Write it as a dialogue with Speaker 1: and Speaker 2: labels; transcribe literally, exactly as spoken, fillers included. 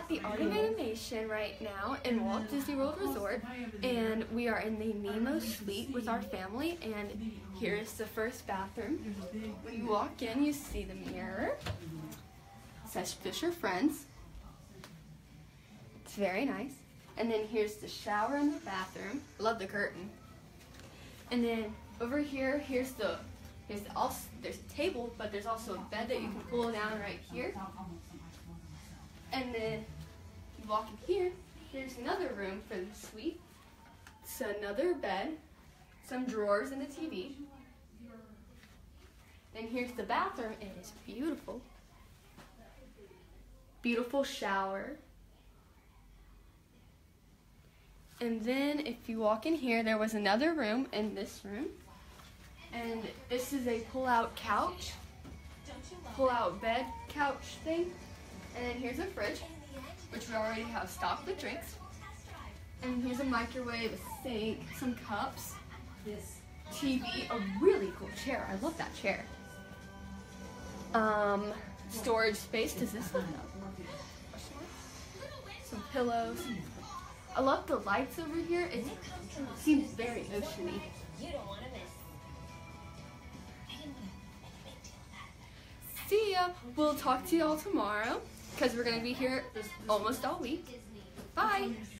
Speaker 1: the Art of Animation right now in Walt Disney World Resort, and we are in the Nemo Suite with our family, and here's the first bathroom. When you walk in, you see the mirror. It says Fisher Friends. It's very nice. And then here's the shower in the bathroom. Love the curtain. And then over here, here's the There's also there's a table, but there's also a bed that you can pull down right here. And then you walk in here, there's another room for the suite. It's another bed, some drawers and a T V. Then here's the bathroom, and it's beautiful. Beautiful shower. And then if you walk in here, there was another room in this room. And this is a pull-out couch, pull-out bed couch thing. And then here's a fridge, which we already have stocked with drinks. And here's a microwave, a sink, some cups, this T V, a really cool chair. I love that chair. Um, storage space. Does this look up? Some pillows. I love the lights over here. It seems very oceany. See ya. We'll talk to y'all tomorrow because we're going to be here almost all week. Bye.